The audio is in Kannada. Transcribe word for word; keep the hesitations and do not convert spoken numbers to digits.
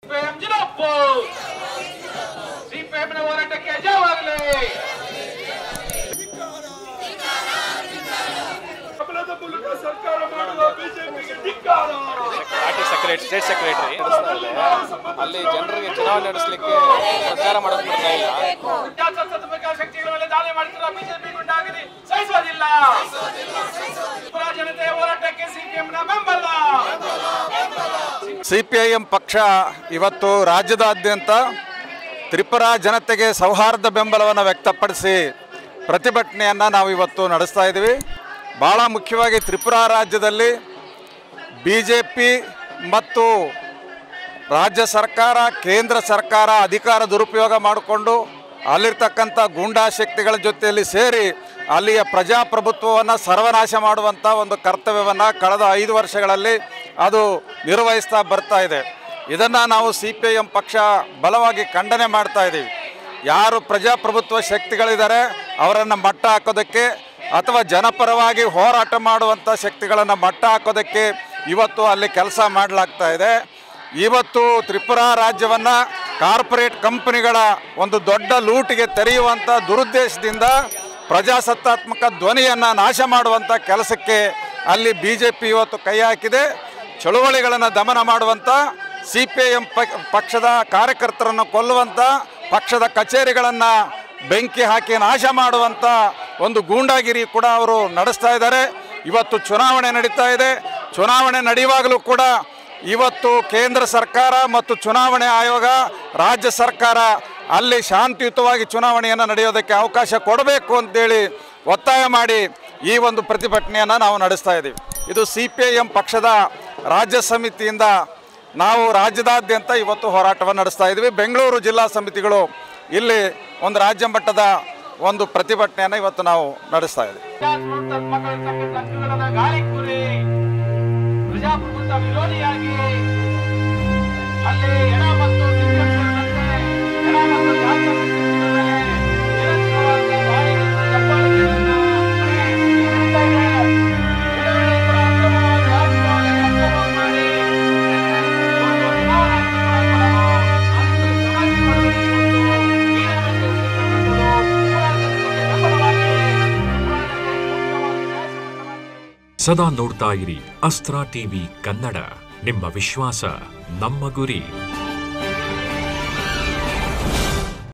ಸಿಪಿಎಂನ ಹೋರಾಟಕ್ಕೆ ಜಯವಾಗಲಿ. ಸರ್ಕಾರ ಮಾಡುವ ಬಿಜೆಪಿಗೆ ಧಿಕ್ಕಾರ. ಪಾರ್ಟಿ ಸೆಕ್ರೆಟರಿ ಸ್ಟೇಟ್ ಸೆಕ್ರೆಟರಿ ಅಲ್ಲಿ ಜನರಿಗೆ ಚುನಾವಣೆ ನಡೆಸಲಿಕ್ಕೆ ಪ್ರಚಾರ ಮಾಡೋಕೆ ಬಿಡ್ತಾ ಇಲ್ಲ. ಪ್ರಜಾಸತ್ತಾತ್ಮಕ ಶಕ್ತಿಗಳ ಮೇಲೆ ದಾಳಿ ಮಾಡ್ತಿರುವ ಬಿಜೆಪಿ ಗುಂಡಾಗಿರಿ ಸಹಿಸೋದಿಲ್ಲ. ಜನತೆಯ ಹೋರಾಟಕ್ಕೆ ಸಿಪಿಎಂನ ಬೆಂಬಲ. ಸಿಪಿಐಎಂ ಪಕ್ಷ ಇವತ್ತು ರಾಜ್ಯದಾದ್ಯಂತ ತ್ರಿಪುರಾ ಜನತೆಗೆ ಸೌಹಾರ್ದ ಬೆಂಬಲವನ್ನು ವ್ಯಕ್ತಪಡಿಸಿ ಪ್ರತಿಭಟನೆಯನ್ನು ನಾವು ಇವತ್ತು ನಡೆಸ್ತಾ ಇದ್ದೀವಿ. ಭಾಳ ಮುಖ್ಯವಾಗಿ ತ್ರಿಪುರಾ ರಾಜ್ಯದಲ್ಲಿ ಬಿ ಜೆ ಪಿ ಮತ್ತು ರಾಜ್ಯ ಸರ್ಕಾರ ಕೇಂದ್ರ ಸರ್ಕಾರ ಅಧಿಕಾರ ದುರುಪಯೋಗ ಮಾಡಿಕೊಂಡು ಅಲ್ಲಿರ್ತಕ್ಕಂಥ ಗೂಂಡಾ ಶಕ್ತಿಗಳ ಜೊತೆಯಲ್ಲಿ ಸೇರಿ ಅಲ್ಲಿಯ ಪ್ರಜಾಪ್ರಭುತ್ವವನ್ನು ಸರ್ವನಾಶ ಮಾಡುವಂಥ ಒಂದು ಕರ್ತವ್ಯವನ್ನು ಕಳೆದ ಐದು ವರ್ಷಗಳಲ್ಲಿ ಅದು ನಿರ್ವಹಿಸ್ತಾ ಬರ್ತಾ ಇದೆ. ಇದನ್ನು ನಾವು ಸಿ ಪಿ ಐ ಎಂ ಪಕ್ಷ ಬಲವಾಗಿ ಖಂಡನೆ ಮಾಡ್ತಾ ಇದ್ದೀವಿ. ಯಾರು ಪ್ರಜಾಪ್ರಭುತ್ವ ಶಕ್ತಿಗಳಿದ್ದಾರೆ ಅವರನ್ನು ಮಟ್ಟ ಹಾಕೋದಕ್ಕೆ ಅಥವಾ ಜನಪರವಾಗಿ ಹೋರಾಟ ಮಾಡುವಂಥ ಶಕ್ತಿಗಳನ್ನು ಮಟ್ಟ ಹಾಕೋದಕ್ಕೆ ಇವತ್ತು ಅಲ್ಲಿ ಕೆಲಸ ಮಾಡಲಾಗ್ತಾ ಇದೆ. ಇವತ್ತು ತ್ರಿಪುರಾ ರಾಜ್ಯವನ್ನು ಕಾರ್ಪೊರೇಟ್ ಕಂಪನಿಗಳ ಒಂದು ದೊಡ್ಡ ಲೂಟಿಗೆ ತೆರೆಯುವಂಥ ದುರುದ್ದೇಶದಿಂದ ಪ್ರಜಾಸತ್ತಾತ್ಮಕ ಧ್ವನಿಯನ್ನು ನಾಶ ಮಾಡುವಂಥ ಕೆಲಸಕ್ಕೆ ಅಲ್ಲಿ ಬಿ ಜೆ ಪಿ ಇವತ್ತು ಕೈ ಹಾಕಿದೆ. ಚಳುವಳಿಗಳನ್ನು ದಮನ ಮಾಡುವಂಥ ಸಿ ಪಿ ಐ ಎಂ ಪಕ್ಷದ ಕಾರ್ಯಕರ್ತರನ್ನು ಕೊಲ್ಲುವಂಥ ಪಕ್ಷದ ಕಚೇರಿಗಳನ್ನು ಬೆಂಕಿ ಹಾಕಿ ನಾಶ ಮಾಡುವಂಥ ಒಂದು ಗೂಂಡಾಗಿರಿ ಕೂಡ ಅವರು ನಡೆಸ್ತಾ ಇದ್ದಾರೆ. ಇವತ್ತು ಚುನಾವಣೆ ನಡೀತಾ ಇದೆ. ಚುನಾವಣೆ ನಡೆಯುವಾಗಲೂ ಕೂಡ ಇವತ್ತು ಕೇಂದ್ರ ಸರ್ಕಾರ ಮತ್ತು ಚುನಾವಣೆ ಆಯೋಗ ರಾಜ್ಯ ಸರ್ಕಾರ ಅಲ್ಲಿ ಶಾಂತಿಯುತವಾಗಿ ಚುನಾವಣೆಯನ್ನು ನಡೆಯೋದಕ್ಕೆ ಅವಕಾಶ ಕೊಡಬೇಕು ಅಂತೇಳಿ ಒತ್ತಾಯ ಮಾಡಿ ಈ ಒಂದು ಪ್ರತಿಭಟನೆಯನ್ನು ನಾವು ನಡೆಸ್ತಾ ಇದ್ದೀವಿ. ಇದು ಸಿ ಪಿ ಐ ಎಂ ಪಕ್ಷದ ರಾಜ್ಯ ಸಮಿತಿಯಿಂದ ನಾವು ರಾಜ್ಯದಾದ್ಯಂತ ಇವತ್ತು ಹೋರಾಟವನ್ನು ನಡೆಸ್ತಾ ಇದ್ದೀವಿ. ಬೆಂಗಳೂರು ಜಿಲ್ಲಾ ಸಮಿತಿಗಳು ಇಲ್ಲಿ ಒಂದು ರಾಜ್ಯ ಮಟ್ಟದ ಒಂದು ಪ್ರತಿಭಟನೆಯನ್ನು ಇವತ್ತು ನಾವು ನಡೆಸ್ತಾ ಇದ್ದೀವಿ. ಪ್ರಜಾಪ್ರಭುತ್ವ ವಿರೋಧಿಯಾಗಿ ಅಲ್ಲಿ ಎಡ ಮತ್ತು ಎಡ ಮತ್ತು ಸದಾ ನೋಡ್ತಾ ಇರಿ ಅಸ್ತ್ರ ಟಿವಿ ಕನ್ನಡ. ನಿಮ್ಮ ವಿಶ್ವಾಸ ನಮ್ಮ ಗುರಿ.